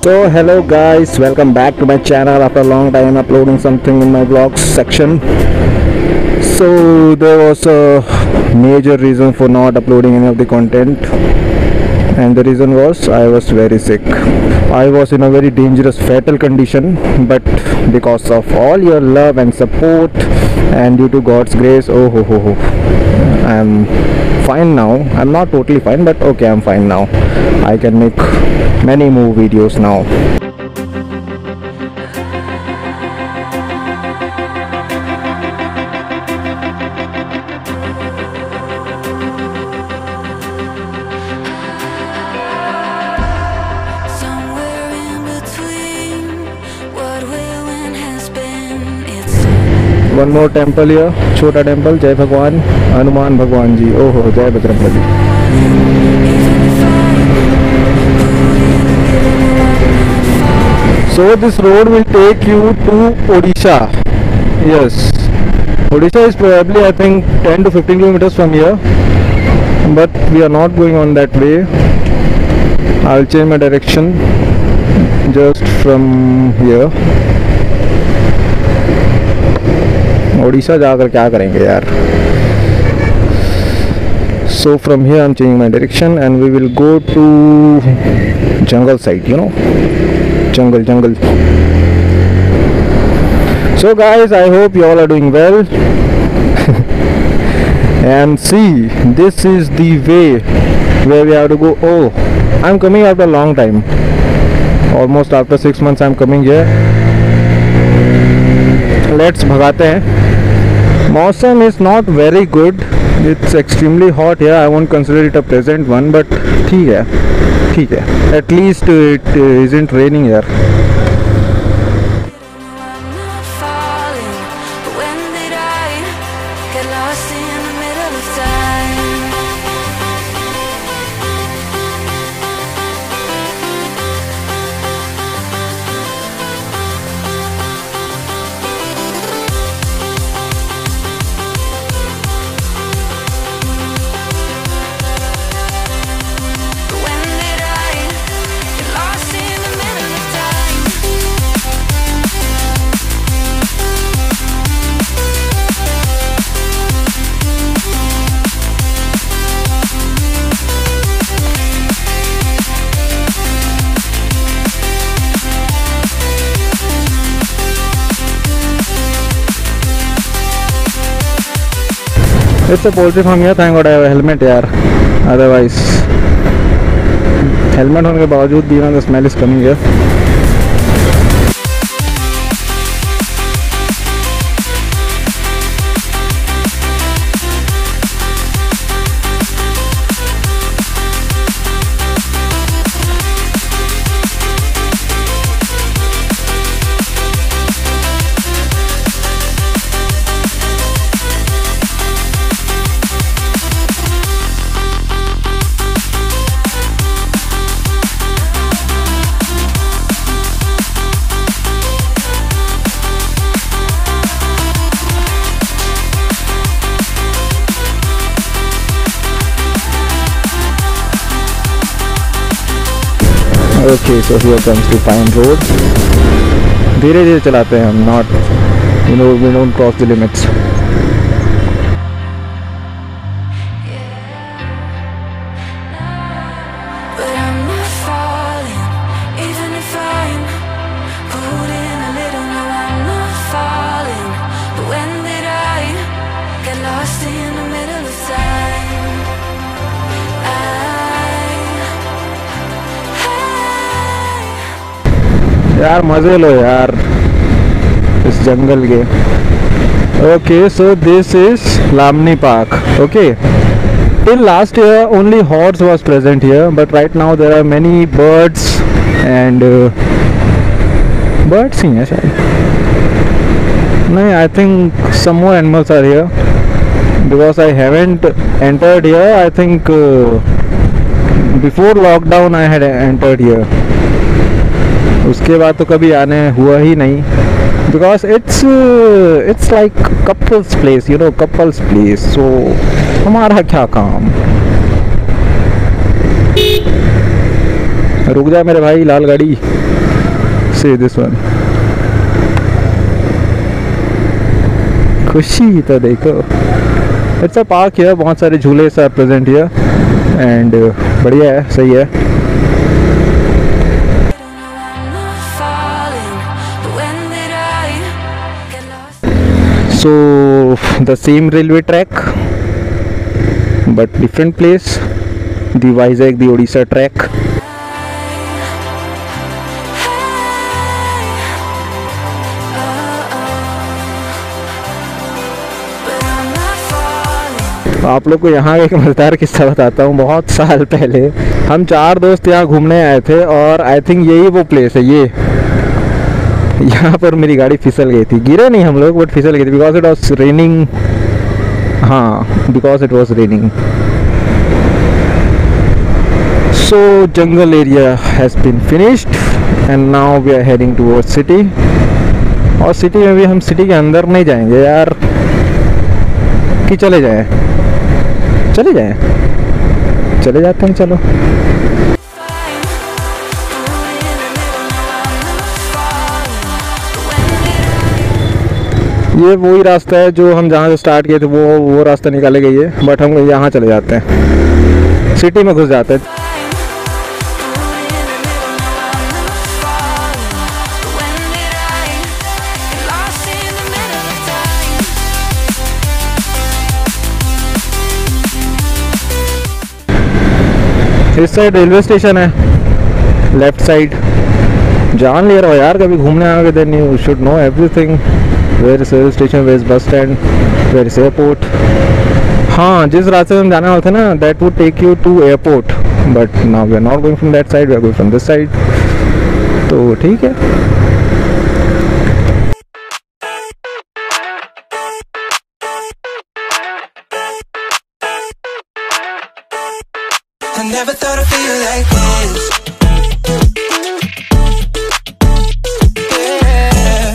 So hello guys, welcome back to my channel after a long time uploading something in my vlogs section. So there was a major reason for not uploading any of the content, and the reason was I was very sick. I was in a very dangerous fatal condition, but because of all your love and support and due to God's grace, I'm fine now. I'm not totally fine, but okay, I'm fine now. I can make many more videos now. One more temple here, Chota temple, Jai Bhagwan, Hanuman Bhagwan ji. Oh, Jai Bajrangbali. So this road will take you to Odisha. Yes, Odisha is probably I think 10 to 15 kilometers from here, but we are not going on that way. I will change my direction just from here. Odisha जाकर क्या करेंगे यार. So from here I'm changing my direction and we will go to jungle side, you know, jungle. So guys, I hope you all are doing well. And see, this is the way where we have to go. Oh, I'm coming after a long time, almost after 6 months I'm coming here. Let's भगाते हैं. Mawsam is not very good. It's extremely hot here. I won't consider it a pleasant one, but ठीक है. At least it isn't raining here. It's a poultry farm here. Thank God I have a helmet यार. Otherwise, helmet होने के बावजूद भी ना the smell is coming here. Okay, so here comes the fine road. धीरे चलाते हैं हम, not, you know, we don't cross the limits. यार मजे लो यार इस जंगल के. Okay, so this is Lamni Park. Okay, till last year only horse was present here, but right now there are many birds and birds ही हैं शायद. नहीं, I think some more animals are here because I haven't entered here. I think before lockdown I had entered here. उसके बाद तो कभी आने हुआ ही नहीं, because it's like couples place, you know, couples place. So हमारा क्या काम. रुक जा मेरे भाई, लाल गाड़ी। See this one. खुशी तो देखो, इट्स अ पार्क है, बहुत सारे झूले सब प्रेजेंट हियर एंड बढ़िया है, सही है। So the same railway track but different place, the Vizag, the Odisha track. आप लोग को यहाँ का एक मज़ेदार किस्सा बताता हूँ। बहुत साल पहले हम 4 दोस्त यहाँ घूमने आए थे और आई थिंक यही वो प्लेस है। ये यहाँ पर मेरी गाड़ी फिसल गई थी, गिरे नहीं हम लोग बट फिसल गई थी बिकॉज इट वॉज रेनिंग। हाँ, because it was raining. So jungle area has been finished and now we are heading towards city. और सिटी में भी हम सिटी के अंदर नहीं जाएंगे यार, कि चले जाएं, चले जाते हैं, चलो। ये वही रास्ता है जो हम जहाँ से स्टार्ट किए थे, वो रास्ता निकाले गई है बट हम यहाँ चले जाते हैं, सिटी में घुस जाते हैं। इस साइड रेलवे स्टेशन है, लेफ्ट साइड। जान ले रहा हो यार, कभी घूमने आओगे then you should know everything. Where is railway station, where is bus stand, where is airport. हाँ, जिस रास्ते से हम जाना होता है ना, that would take you to airport but now we are not going from that side, we are going from this side. तो ठीक है। I never thought I'd feel like this. Yeah.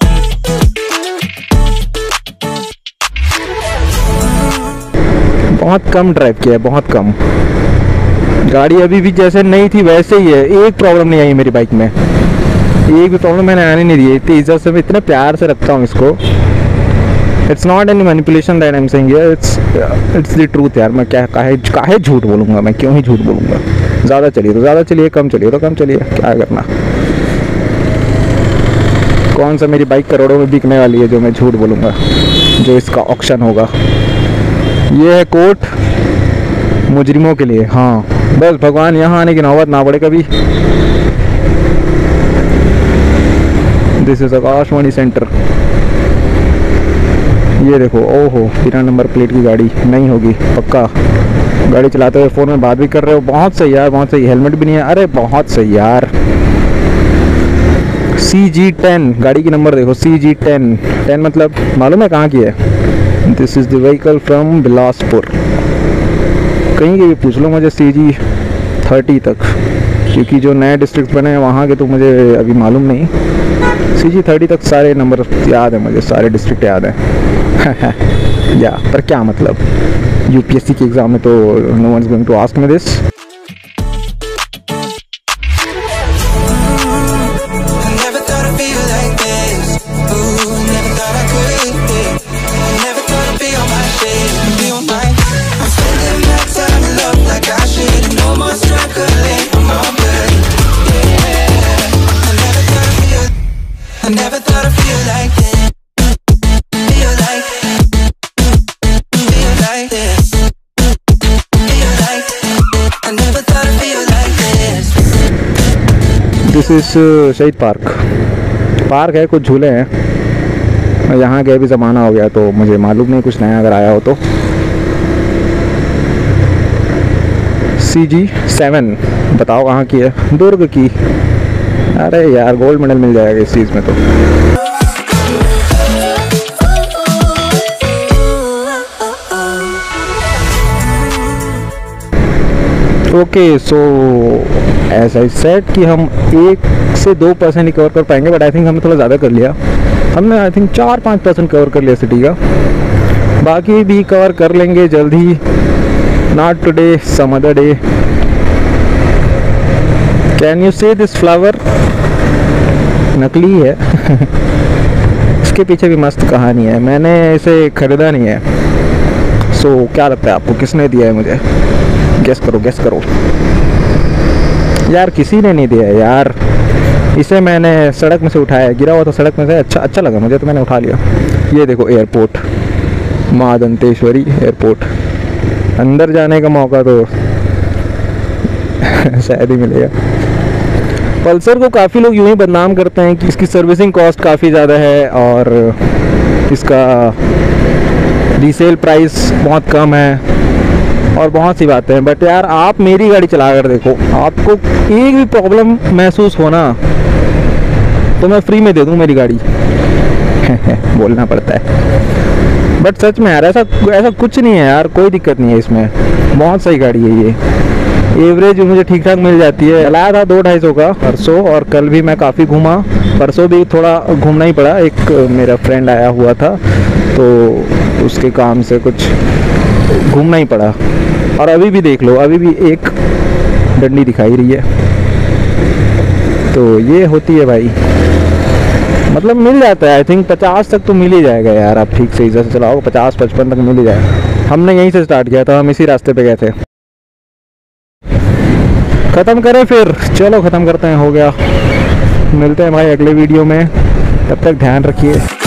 बहुत कम ड्राइव किया है, बहुत कम। गाड़ी अभी भी जैसे नहीं थी वैसे ही है, एक प्रॉब्लम नहीं आई मेरी बाइक में, एक भी प्रॉब्लम मैंने आने नहीं दी। इतनी इज्जत से, मैं इतने प्यार से रखता हूँ इसको। It's not any manipulation that I am saying here, it's the truth यार। मैं क्या काहे झूठ बोलूँगा, मैं क्यों ही झूठ बोलूँगा। ज़्यादा चलिए तो ज़्यादा चलिए, कम चलिए तो कम चलिए, क्या करना। कौन सा मेरी बाइक करोड़ों में बिकने वाली है जो मैं झूठ बोलूँगा, जो इसका ऑक्शन होगा। ये है कोर्ट मुजरिमों के लिए। हाँ, बस भगवान यहाँ आने की नौबत ना पड़े कभी। This is Akashvani centre. ये देखो, ओहो, बिना नंबर प्लेट की गाड़ी नहीं होगी पक्का। गाड़ी चलाते हुए फ़ोन में बात भी कर रहे हो, बहुत सही यार, बहुत सही। हेलमेट भी नहीं है, अरे बहुत सही यार। CG10 गाड़ी की नंबर देखो, CG10। 10 मतलब मालूम है कहाँ की है? This is the vehicle from Bilaspur. कहीं के भी पूछ लो मुझे, CG30 तक, क्योंकि जो नए डिस्ट्रिक्ट बने हैं वहाँ के तो मुझे अभी मालूम नहीं। CG30 तक सारे नंबर याद है मुझे, सारे डिस्ट्रिक्ट याद हैं। या पर क्या मतलब, UPSC के एग्ज़ाम में तो no one is going to ask me this. I never thought I'd feel like this. Feel like this. Feel like I never thought I'd feel like this. This is Shaheed park है, कुछ झूले हैं। यहाँ गए भी ज़माना हो गया तो मुझे मालूम नहीं, कुछ नया अगर आया हो तो। CG7 बताओ कहाँ की है? दुर्ग की। अरे यार, गोल्ड मेडल मिल जाएगा इस चीज़ में तो। Okay, so as I said कि हम 1 से 2% ही कवर कर पाएंगे, बट आई थिंक हमने थोड़ा ज़्यादा कर लिया। हमने आई थिंक 4-5% कवर कर लिया सिटी का। बाकी भी कवर कर लेंगे जल्द ही, not today, some other day. Can you see this flower? नकली है। इसके पीछे भी मस्त कहानी है, मैंने इसे खरीदा नहीं है। सो क्या लगता है आपको किसने दिया है मुझे? गेस करो, गेस करो यार। किसी ने नहीं दिया है यार, इसे मैंने सड़क में से उठाया, गिरा हुआ था सड़क में से, अच्छा लगा मुझे तो मैंने उठा लिया। ये देखो एयरपोर्ट, माँ दंतेश्वरी एयरपोर्ट। अंदर जाने का मौका तो शायद ही मिलेगा। पल्सर को काफ़ी लोग यूँ ही बदनाम करते हैं कि इसकी सर्विसिंग कॉस्ट काफ़ी ज़्यादा है और इसका रीसेल प्राइस बहुत कम है और बहुत सी बातें हैं। बट यार आप मेरी गाड़ी चला कर देखो, आपको एक भी प्रॉब्लम महसूस हो ना तो मैं फ्री में दे दूँ मेरी गाड़ी। बोलना पड़ता है बट सच में यार ऐसा कुछ नहीं है यार, कोई दिक्कत नहीं है इसमें, बहुत सही गाड़ी है ये। एवरेज मुझे ठीक ठाक मिल जाती है। चलाया था 200-250 का परसों, और कल भी मैं काफ़ी घूमा। परसों भी थोड़ा घूमना ही पड़ा, एक मेरा फ्रेंड आया हुआ था तो उसके काम से कुछ घूमना ही पड़ा। और अभी भी देख लो, अभी भी एक डंडी दिखाई रही है। तो ये होती है भाई, मतलब मिल जाता है। आई थिंक 50 तक तो मिल ही जाएगा यार, आप ठीक से इधर से चलाओ 50-55 तक मिल ही जाएगा। हमने यहीं से स्टार्ट किया था, हम इसी रास्ते पे गए थे। ख़त्म करें फिर, चलो ख़त्म करते हैं, हो गया। मिलते हैं भाई अगले वीडियो में, तब तक ध्यान रखिए।